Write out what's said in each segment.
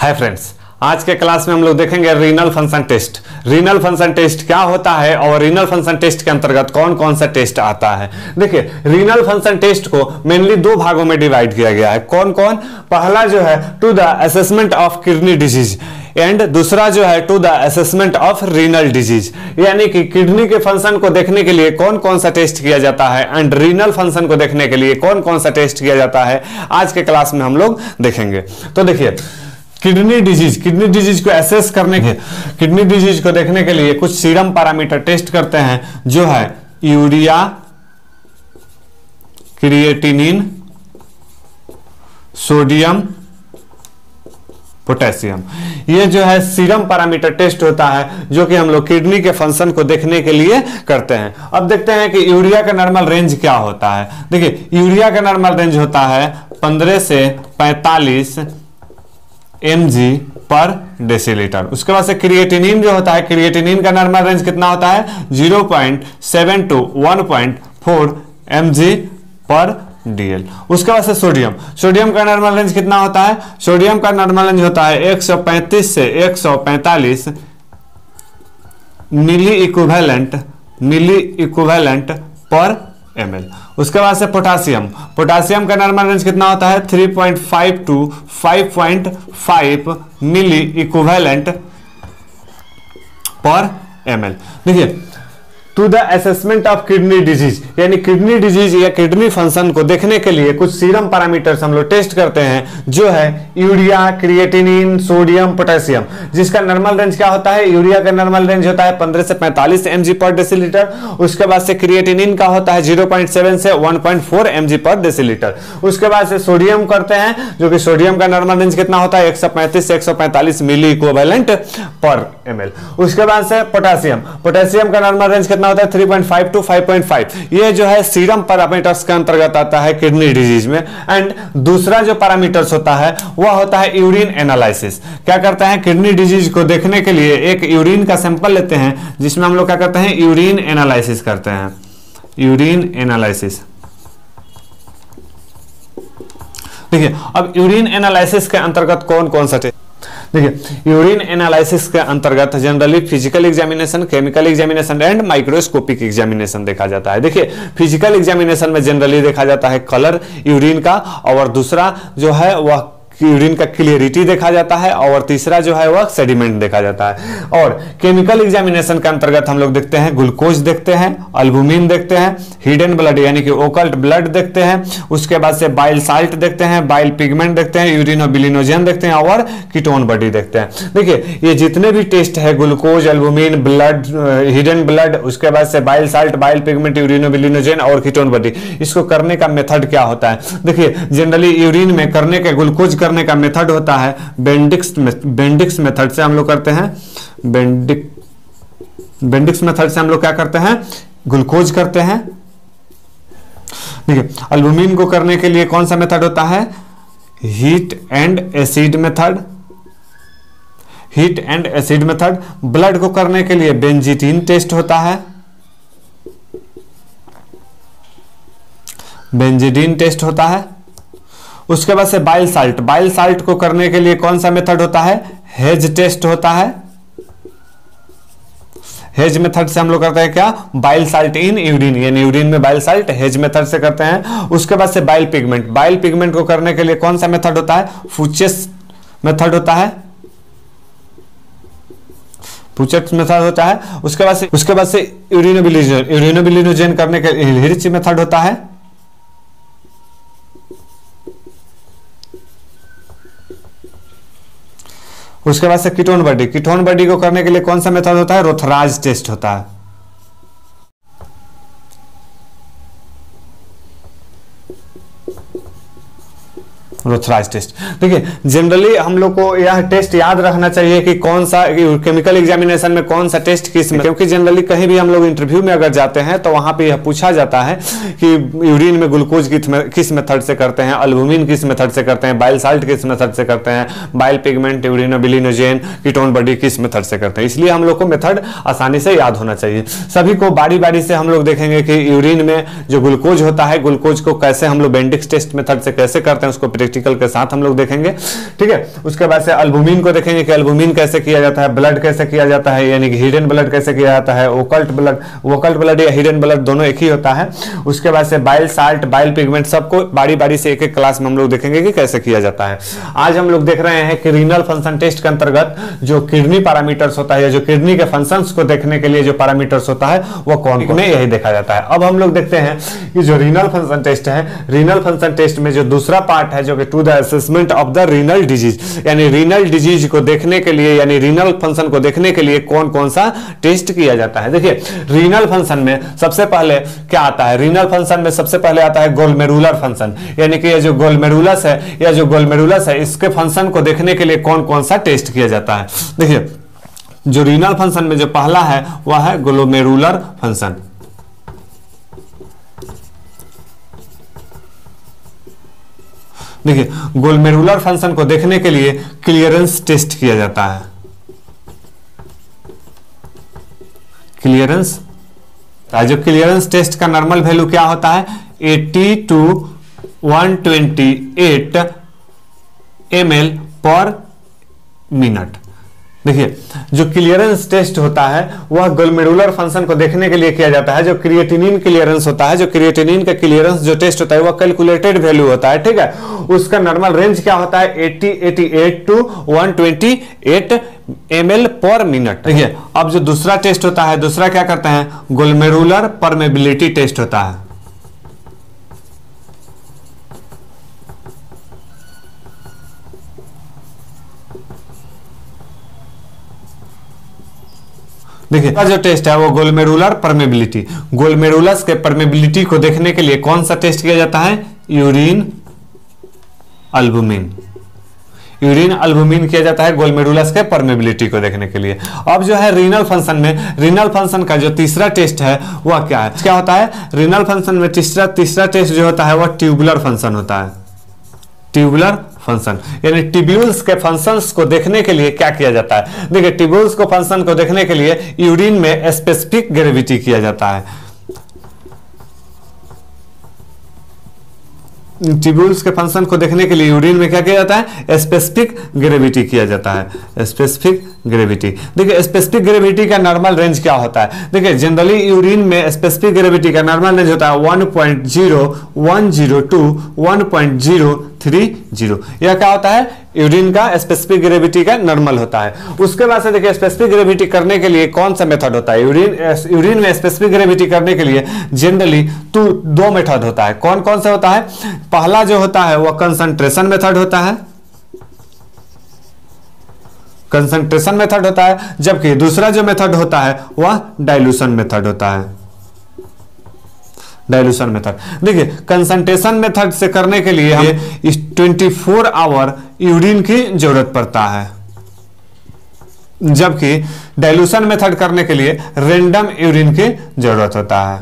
Hi friends, आज के class में हम लोग देखेंगे renal function test. Renal function test क्या होता है और रीनल फंक्शन टेस्ट के अंतर्गत कौन कौन सा टेस्ट आता है। देखिए, रीनल फंक्शन टेस्ट को मेनली दो भागों में डिवाइड किया गया है। कौन कौन? पहला जो है to the assessment of kidney disease and दूसरा जो है to the assessment of renal disease, यानी कि किडनी के फंक्शन को देखने के लिए कौन कौन सा टेस्ट किया जाता है एंड रीनल फंक्शन को देखने के लिए कौन कौन सा टेस्ट किया जाता है, आज के क्लास में हम लोग देखेंगे। तो देखिए, किडनी डिजीज को एसेस करने के, किडनी डिजीज को देखने के लिए कुछ सीरम पैरामीटर टेस्ट करते हैं, जो है यूरिया, क्रिएटिनिन, सोडियम, पोटेशियम। ये जो है सीरम पैरामीटर टेस्ट होता है, जो कि हम लोग किडनी के फंक्शन को देखने के लिए करते हैं। अब देखते हैं कि यूरिया का नॉर्मल रेंज क्या होता है। देखिए, यूरिया का नॉर्मल रेंज होता है 15 से 45 mg पर डेसीलीटर। उसके बाद से क्रिएटिनिन जो होता है, क्रिएटिनिन का नॉर्मल रेंज कितना होता है? 0.7 to 1.4 mg पर dl। उसके बाद से सोडियम का नॉर्मल रेंज कितना होता है? सोडियम का नॉर्मल रेंज होता है 135 से 145 मिली इक्विवेलेंट पर ml। उसके बाद से पोटासियम का नॉर्मल रेंज कितना होता है? 3.5 to 5.5 milli equivalent per ml। देखिए, to the assessment of kidney disease, यानी किडनी डिजीज या किडनी फंक्शन को देखने के लिए कुछ सीरम पैरामीटर्स हम लोग टेस्ट करते हैं, जो है यूरिया, क्रिएटिनिन, सोडियम, पोटेशियम। जिसका नॉर्मल रेंज क्या होता है? यूरिया का नॉर्मल रेंज होता है 15 से 45 mg पर डेसीलीटर। उसके बाद से क्रिएटिनिन का होता है 0.7 से 1.4 mg पर डेसीलीटर। उसके बाद से सोडियम करते हैं, जो कि सोडियम का नॉर्मल रेंज कितना होता है? 135 से 145 मिली इक्विवेलेंट पर ml। उसके बाद से पोटेशियम का नॉर्मल रेंज कितना होता है? 3.5 to 5.5। ये जो है सीरम पैरामीटर्स के अंतर्गत आता है किडनी डिजीज में। एंड दूसरा जो पैरामीटर्स होता है वह होता है यूरिन एनालिसिस। क्या करते हैं? किडनी डिजीज को देखने के लिए एक यूरिन का सैंपल लेते हैं, जिसमें हम लोग क्या करते हैं? यूरिन एनालिसिस करते हैं। Urine analysis. देखिए, अब यूरिन एनालिसिस के अंतर्गत कौन कौन सा टेस्ट? देखिए, यूरिन एनालिसिस के अंतर्गत generally physical examination, chemical examination and microscopic examination देखा जाता है। देखिए, फिजिकल एग्जामिनेशन में जनरली देखा जाता है कलर यूरिन का, और दूसरा जो है वह यूरिन का क्लियरिटी देखा जाता है, और तीसरा जो है वह सेडिमेंट देखा जाता है। और केमिकल एग्जामिनेशन के अंतर्गत हम लोग देखते हैं ग्लूकोज देखते हैं, अल्बुमिन देखते हैं, हिडन ब्लड यानी कि ओकल्ट ब्लड देखते हैं। उसके बाद से बाइल साल्ट देखते हैं, बाइल पिगमेंट देखते हैं, यूरिनोबिलिनोजेन देखते हैं, और कीटोन बॉडी देखते हैं। देखिए, ये जितने भी टेस्ट है, glucose, albumin, blood, hidden blood, उसके बाद से bile salt, bile pigment, urobilinogen और कीटोन बॉडी, इसको करने का मेथड क्या होता है? देखिए, जनरली यूरिन में करने के ग्लूकोज करने का मेथड होता है बेंडिक्स मेथड से हम लोग करते हैं। बेंडिक्स मेथड से हम लोग क्या करते हैं? ग्लूकोज करते हैं। देखिए, अल्बुमिन को करने के लिए कौन सा मेथड होता है? Heat and acid method. Heat and acid method. Blood को करने के लिए बेंजीटीन टेस्ट होता है। बेंजीडीन टेस्ट होता है। उसके बाद से बाइल साल्ट को करने के लिए कौन सा मेथड होता है? हेज टेस्ट होता है। हेज मेथड से हम लोग करते हैं क्या? बाइल साल्ट इन यूरिन, यानी यूरिन में बाइल साल्ट हेज मेथड से करते हैं। उसके बाद से बाइल पिगमेंट को करने के लिए कौन सा मेथड होता है? फुचेस मेथड होता है। फुचेस मेथड होता है। उसके बाद से यूरिनोबिलिनोजेन करने के लिए हिरच मेथड होता है। उसके बाद से कीटोन बॉडी को करने के लिए कौन सा मेथड होता है? रोथराज टेस्ट होता है। रोथराज टेस्ट। देखिए, जनरली हम लोग को यह टेस्ट याद रखना चाहिए कि कौन सा केमिकल एग्जामिनेशन में कौन सा टेस्ट किस में, क्योंकि जनरली कहीं भी हम लोग इंटरव्यू में अगर जाते हैं तो वहां पे यह पूछा जाता है कि यूरिन में ग्लूकोज किस मेथड से करते हैं, अल्बुमिन किस मेथड से करते हैं, बाइल साल्ट किस मेथड से करते हैं, bile pigment, urobilinogen, ketone body किस मेथड से करते हैं। इसलिए हम लोग को मेथड आसानी से याद होना चाहिए। सभी को बारी बारी से हम लोग देखेंगे कि यूरिन में जो ग्लूकोज होता है, ग्लूकोज को कैसे हम लोग बेंडिक्स टेस्ट मेथड से कैसे करते हैं उसको प्रैक्टिकल के साथ हम लोग देखेंगे, ठीक है। उसके बाद से एल्बुमिन को देखेंगे कि एल्बुमिन कैसे किया जाता है, ब्लड कैसे किया जाता है, यानी कि हिडन ब्लड कैसे किया जाता है, ओकल्ट ब्लड या हिडन ब्लड दोनों एक ही होता है। उसके बाद से बाइल साल्ट, बाइल पिगमेंट, सबको बारी बारी से एक एक क्लास में हम लोग देखेंगे कि कैसे किया जाता है। आज हम लोग देख रहे हैं कि रीनल फंक्शन टेस्ट के अंतर्गत जो किडनी पैरामीटर्स होता है या जो किडनी के फंक्शंस को देखने के लिए जो पैरामीटर्स होता है वो कौन में यही देखा जाता है। अब हम लोग देखते हैं कि जो रीनल फंक्शन टेस्ट है, रीनल फंक्शन टेस्ट में जो दूसरा पार्ट है जो कि to the assessment of the renal disease, यानी रीनल डिजीज को देखने के लिए यानी रीनल फंक्शन को देखने के लिए कौन कौन सा टेस्ट किया जाता है। देखिए रीनल फंक्शन में सबसे पहले क्या आता है, रीनल फंक्शन में सबसे पहले आता है गोलमेरुलर फंक्शन, यानी कि ये जो गोलमेरुलस है या जो गोलमेरुलस है इसके फंक्शन को देखने के लिए कौन कौन सा टेस्ट किया जाता है। देखिए जो रीनल फंक्शन में जो पहला है वह है ग्लोमेरुलर फंक्शन। देखिए ग्लोमेरुलर फंक्शन को देखने के लिए क्लियरेंस टेस्ट किया जाता है। क्लियरेंस, जो क्लियरेंस टेस्ट का नॉर्मल वैल्यू क्या होता है 80 to 128 ml पर मिनट। देखिए जो क्लियरेंस टेस्ट होता है वह ग्लोमेरुलर फंक्शन को देखने के लिए किया जाता है। जो क्रिएटिनिन क्लियरेंस होता है, जो क्रिएटिनिन का क्लियरेंस जो टेस्ट होता है वह कैलकुलेटेड वैल्यू होता है, ठीक है। उसका नॉर्मल रेंज क्या होता है 88 to 128 ml पर मिनट। देखिए अब जो दूसरा टेस्ट होता है, दूसरा क्या करते हैं ग्लोमेरुलर परमेबिलिटी टेस्ट होता है। देखिए जो टेस्ट है वो ग्लोमेरुलर परमेबिलिटी, ग्लोमेरुलस के परमेबिलिटी को देखने के लिए कौन सा टेस्ट किया जाता है यूरिन एल्बुमिन। यूरिन एल्बुमिन किया जाता है ग्लोमेरुलस के परमेबिलिटी को देखने के लिए। अब जो है रीनल फंक्शन में, रीनल फंक्शन का जो तीसरा टेस्ट है वह क्या है, क्या होता है रीनल फंक्शन में तीसरा टेस्ट जो होता है वह ट्यूबुलर फंक्शन होता है। ट्यूबुलर फंक्शन यानी ट्यूब्यूल्स के फंक्शंस को देखने के लिए क्या किया जाता है। देखिए ट्यूब्यूल्स को फंक्शन को देखने के लिए यूरिन में स्पेसिफिक ग्रेविटी किया जाता है। ट्यूब्यूल्स के फंक्शन को देखने के लिए यूरिन में क्या किया जाता है स्पेसिफिक ग्रेविटी किया जाता है। स्पेसिफिक ग्रेविटी, देखिए स्पेसिफिक ग्रेविटी का नॉर्मल रेंज क्या होता है। देखिए जनरली यूरिन में स्पेसिफिक ग्रेविटी का नॉर्मल रेंज होता है 1.0102 to 1.030। यह क्या होता है यूरिन का स्पेसिफिक ग्रेविटी का नॉर्मल होता है। उसके बाद से देखिए स्पेसिफिक ग्रेविटी करने के लिए कौन सा मेथड होता है, यूरिन में स्पेसिफिक ग्रेविटी करने के लिए जनरली दो मेथड होता है। कौन कौन सा होता है, पहला जो होता है वह कंसंट्रेशन मेथड होता है, कंसंट्रेशन मेथड होता है, जबकि दूसरा जो मेथड होता है वह डाइल्यूशन मेथड होता है। डाइल्यूशन मेथड, देखिए कंसंट्रेशन मेथड से करने के लिए हमें 24 आवर यूरिन की जरूरत पड़ता है, जबकि डाइल्यूशन मेथड करने के लिए रैंडम यूरिन की जरूरत होता है।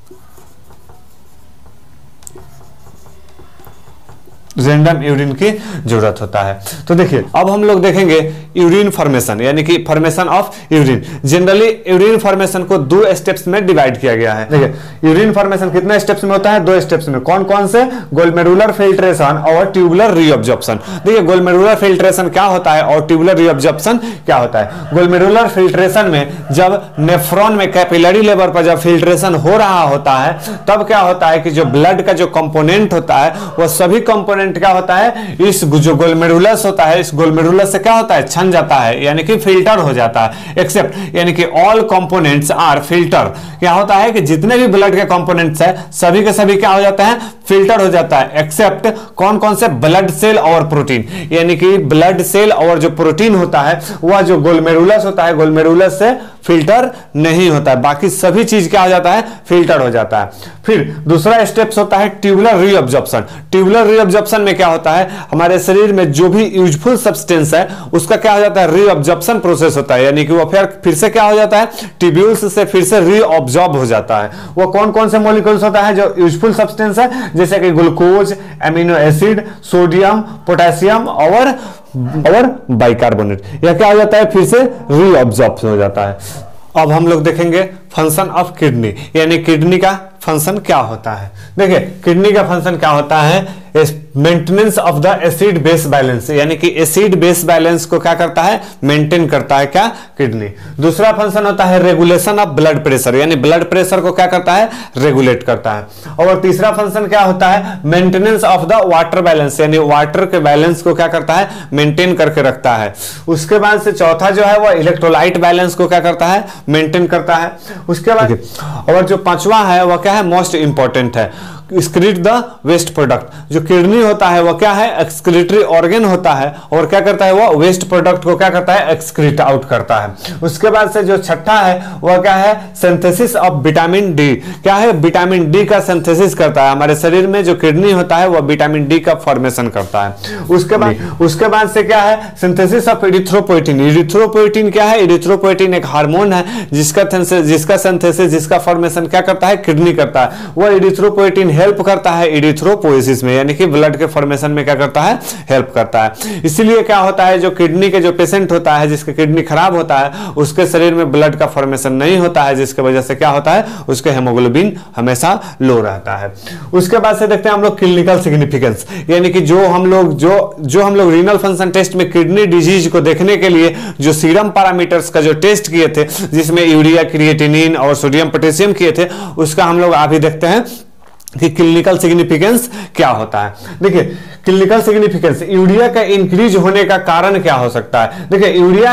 रैंडम यूरिन की जरूरत होता है। तो देखिए अब हम लोग देखेंगे यूरिन फॉर्मेशन, यानी कि formation of urine. Generally urine formation को 2 स्टेप्स में डिवाइड किया गया है। देखिए यूरिन फॉर्मेशन कितने स्टेप्स में होता है, 2 स्टेप्स में। कौन कौन से, ग्लोमेरुलर फिल्ट्रेशन और ट्यूबुलर रीअब्जॉर्प्शन। देखिए ग्लोमेरुलर फिल्ट्रेशन क्या होता है और ट्यूबुलर रीअब्जॉर्प्शन क्या होता है। ग्लोमेरुलर फिल्ट्रेशन में जब नेफ्रॉन में कैपिलरी लेवल पर जब फिल्ट्रेशन हो रहा होता है तब क्या होता है कि जो ब्लड का जो कंपोनेंट होता है वह सभी कंपोनेंट क्या होता है, इस जो ग्लोमेरुलस होता है इस ग्लोमेरुलस से क्या होता है छन जाता है, यानी कि फिल्टर हो जाता है। एक्सेप्ट यानी कि ऑल कंपोनेंट्स आर फिल्टर, क्या होता है कि जितने भी ब्लड के कंपोनेंट्स है सभी के सभी क्या हो जाता है फिल्टर हो जाता है, एक्सेप्ट कौन कौन से, ब्लड सेल और प्रोटीन। यानी कि ब्लड सेल और जो प्रोटीन होता है वह जो ग्लोमेरुलस होता है ग्लोमेरुलस से फिल्टर नहीं होता है, बाकी सभी चीज क्या हो जाता है फिल्टर हो जाता है। फिर दूसरा स्टेप्स होता है ट्यूबुलर रीअब्जॉर्प्शन। ट्यूबुलर रीअब्जॉर्प्शन में क्या होता है, हमारे शरीर में जो भी यूजफुल सब्सटेंस है उसका क्या हो जाता है रीअब्जॉर्प्शन प्रोसेस होता है, यानी कि वो फिर से क्या हो जाता है ट्यूब्यूल्स से फिर से रीअब्जॉर्ब हो जाता है। वो कौन कौन से मॉलिक्यूल्स होता है जो यूजफुल सब्सटेंस है, जैसे कि glucose, amino acid, sodium, potassium और बाइकार्बोनेट, यह क्या हो जाता है फिर से रीअब्जॉर्ब हो जाता है। अब हम लोग देखेंगे फंक्शन ऑफ किडनी, यानी किडनी का फंक्शन क्या होता है। देखिए किडनी का फंक्शन क्या होता है, maintenance of the acid base balance, यानी कि एसिड बेस बैलेंस को क्या करता है, मेंटेन करता है क्या, किडनी। दूसरा फंक्शन होता है रेगुलेशन ऑफ ब्लड प्रेशर, यानी ब्लड प्रेशर को क्या करता है, रेगुलेट करता है। और तीसरा फंक्शन क्या होता है, maintenance of the water balance, यानी वाटर के बैलेंस को क्या करता है, मेंटेन करके रखता है। उसके बाद से चौथा जो है वो इलेक्ट्रोलाइट बैलेंस को क्या करता है, मेंटेन करता है। उसके बाद और जो पांचवा है वह क्या है, मोस्ट इंपॉर्टेंट है, एक्सक्रीट द वेस्ट प्रोडक्ट। जो किडनी होता है वह क्या है, एक्सक्रीटरी ऑर्गन होता है, और क्या करता है वह वेस्ट प्रोडक्ट को क्या करता है, एक्सक्रीट आउट करता है। उसके बाद से जो छठा है वह क्या है, सिंथेसिस ऑफ विटामिन डी, क्या है, विटामिन डी का सिंथेसिस करता है। हमारे शरीर में जो किडनी होता है वह विटामिन डी का फॉर्मेशन करता है। उसके बाद से क्या है, सिंथेसिस ऑफ इरिथ्रोपोइटिन। इरिथ्रोपोइटिन क्या है, इरिथ्रोपोइटिन एक हार्मोन है जिसका सिंथेसिस, जिसका फॉर्मेशन क्या करता है, किडनी करता है। वह इरिथ्रोपोइटिन हेल्प करता है इरिथ्रोपोइसिस में, यानी कि ब्लड के फॉर्मेशन में क्या करता है, हेल्प करता है। इसीलिए क्या होता है, जो किडनी के जो पेशेंट होता है, जिसका किडनी खराब होता है, उसके शरीर में ब्लड का फॉर्मेशन नहीं होता है, जिसकी वजह से क्या होता है, उसके हेमोग्लोबिन हमेशा लो रहता है। उसके बाद से देखते हैं हम लोग क्लिनिकल सिग्निफिकेंस, यानी कि जो हम लोग रीनल फंक्शन टेस्ट में किडनी डिजीज को देखने के लिए जो सीरम पैरामीटर्स का जो टेस्ट किए थे, जिसमें यूरिया, क्रिएटिनिन और सोडियम पोटेशियम किए थे, उसका हम लोग अभी देखते हैं कि क्लिनिकल सिग्निफिकेंस क्या होता है। देखिए क्लिनिकल सिग्निफिकेंस, यूरिया का इंक्रीज होने का कारण क्या हो सकता है। देखिए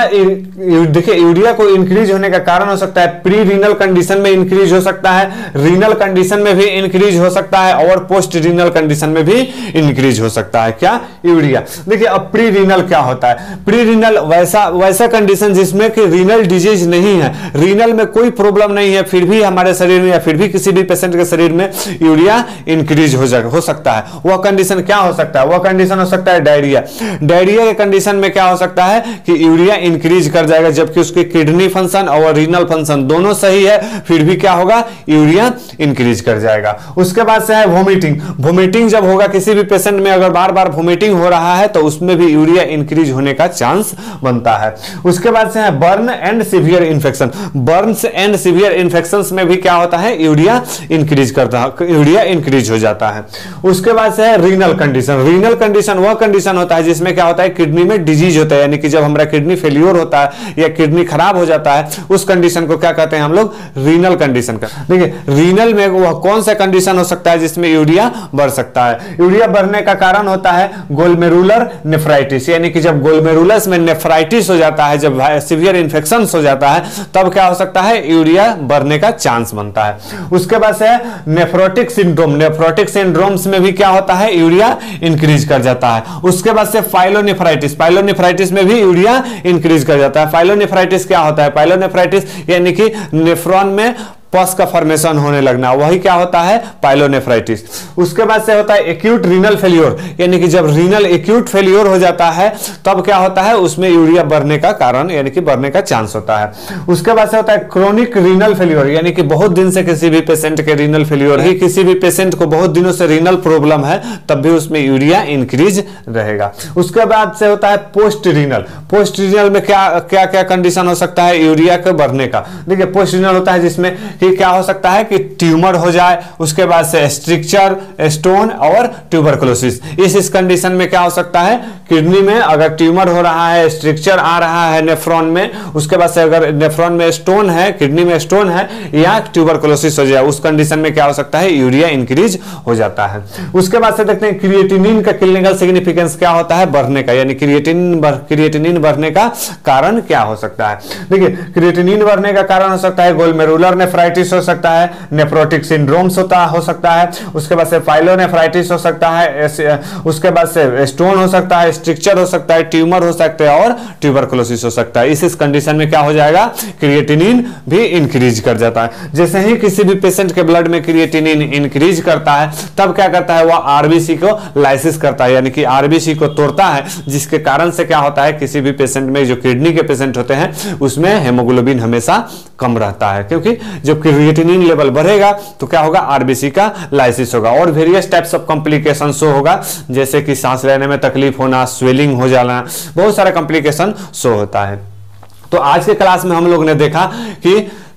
यूरिया को इंक्रीज होने का कारण हो सकता है, प्री रीनल कंडीशन में इंक्रीज हो सकता है, रीनल कंडीशन में भी इंक्रीज हो सकता है, और पोस्ट रीनल कंडीशन में भी इंक्रीज हो सकता है क्या, यूरिया। देखिए अब प्री रीनल क्या होता है, प्री रीनल वैसा कंडीशन जिसमें कि रीनल डिजीज नहीं है, रीनल में कोई प्रॉब्लम नहीं है, फिर भी हमारे शरीर में या फिर भी किसी भी पेशेंट के शरीर में यूरिया इंक्रीज हो सकता है। वह कंडीशन क्या हो सकता है, वह कंडीशन हो सकता है डायरिया। डायरिया के कंडीशन में क्या हो सकता है कि यूरिया इंक्रीज कर जाएगा, जबकि उसके किडनी फंक्शन और रीनल फंक्शन दोनों सही है, फिर भी क्या होगा, यूरिया इंक्रीज कर जाएगा। उसके बाद से है वोमिटिंग। वोमिटिंग जब होगा किसी भी पेशेंट में, अगर बार बार वोमिटिंग हो रहा है तो उसमें भी यूरिया इंक्रीज होने का चांस बनता है। उसके बाद से है burn and severe infection. Burns and severe infections में भी क्या होता है, यूरिया इंक्रीज करता है, यूरिया इंक्रीज हो जाता है। उसके बाद से है रीनल कंडीशन। रीनल कंडीशन वह कंडीशन होता है जिसमें क्या होता है, किडनी में डिजीज होता है, यानी कि जब हमारा किडनी फेलियर होता है या किडनी खराब हो जाता है, उस कंडीशन को क्या कहते हैं हम लोग, रीनल कंडीशन का। देखिए रीनल में वह कौन सा कंडीशन हो सकता है जिसमें यूरिया बढ़ सकता है। यूरिया बढ़ने का कारण होता है ग्लोमेरुलर नेफ्राइटिस, यानी कि जब ग्लोमेरुलस में नेफ्राइटिस हो जाता है, जब सीवियर इन्फेक्शन हो जाता है, तब क्या हो सकता है, यूरिया बढ़ने का चांस बनता है। उसके बाद से नेफ्रोटिक सिंड्रोम। नेफ्रोटिक सिंड्रोम्स में भी क्या होता है, यूरिया इंक्रीज कर जाता है। उसके बाद से पाइलोनेफ्राइटिस। पाइलोनेफ्राइटिस में भी यूरिया इंक्रीज कर जाता है। पाइलोनेफ्राइटिस क्या होता है, पाइलोनेफ्राइटिस यानी कि नेफ्रॉन में पस का फॉर्मेशन होने लगना, वही क्या होता है, पाइलोनेफ्राइटिस। उसके बाद से होता है एक्यूट रीनल फेल्योर, यानी कि जब रीनल एक्यूट फेल्योर हो जाता है तब क्या होता है, उसमें यूरिया बढ़ने का कारण यानी कि बढ़ने का चांस होता है। उसके बाद से होता है क्रोनिक रीनल फेल्योर, यानी कि बहुत दिन से किसी भी पेशेंट के रीनल फेल्योर है, किसी भी पेशेंट को बहुत दिनों से रीनल प्रॉब्लम है, तब भी उसमें यूरिया इंक्रीज रहेगा। उसके बाद से होता है पोस्ट रीनल। पोस्ट रीनल में क्या क्या कंडीशन हो सकता है यूरिया के बढ़ने का। देखिए पोस्ट रीनल होता है जिसमें कि क्या हो सकता है कि ट्यूमर हो जाए, उसके बाद से स्ट्रक्चर, स्टोन और ट्यूबरकुलोसिस। इस कंडीशन में क्या हो सकता है, किडनी में अगर ट्यूमर हो रहा है, स्ट्रक्चर आ रहा है नेफ्रॉन में, उसके बाद से अगर नेफ्रॉन में स्टोन है, किडनी में स्टोन है या ट्यूबरकुलोसिस हो जाए, उस कंडीशन में क्या हो सकता है, यूरिया इंक्रीज हो जाता है। उसके बाद से देखते हैं क्रिएटिनिन का क्लिनिकल सिग्निफिकेंस क्या होता है, बढ़ने का, यानी क्रिएटिनिन बढ़ने का कारण क्या हो सकता है। देखिए क्रिएटिनिन बढ़ने का कारण हो सकता है ग्लोमेरुलर नेफ्राइटिस हो सकता है, नेफ्रोटिक सिंड्रोम्स हो सकता है, उसके बाद से पाइलोनेफ्राइटिस हो सकता है, उसके बाद से स्टोन हो सकता है, स्ट्रक्चर हो सकता है, ट्यूमर हो सकता है और ट्यूबरकुलोसिस हो सकता है। इस कंडीशन में क्या हो जाएगा, क्रिएटिनिन भी इंक्रीज कर जाता है। जैसे ही किसी भी पेशेंट के ब्लड में क्रिएटिनिन इंक्रीज करता है, तब क्या करता है, वह आरबीसी को लाइसिस करता है, यानी कि आरबीसी को तोड़ता है, जिसके कारण से क्या होता है, किसी भी पेशेंट में, जो किडनी के पेशेंट होते हैं, उसमें हेमोग्लोबिन हमेशा कम रहता है, क्योंकि जब क्रिएटिनिन लेवल बढ़ेगा तो क्या होगा, आरबीसी का लाइसिस होगा और various types of complication show होगा, जैसे कि सांस लेने में तकलीफ होना, स्वेलिंग हो जाना, बहुत सारा कॉम्प्लिकेशन शो होता है। तो आज के क्लास में हम लोग ने देखा कि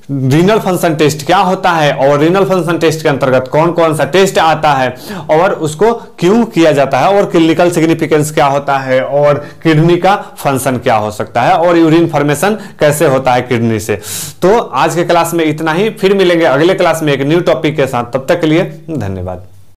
रीनल फंक्शन टेस्ट क्या होता है और रीनल फंक्शन टेस्ट के अंतर्गत कौन कौन सा टेस्ट आता है और उसको क्यों किया जाता है और क्लिनिकल सिग्निफिकेंस क्या होता है और किडनी का फंक्शन क्या हो सकता है और यूरिन फॉर्मेशन कैसे होता है किडनी से। तो आज के क्लास में इतना ही, फिर मिलेंगे अगले क्लास में एक न्यू टॉपिक के साथ। तब तक के लिए धन्यवाद।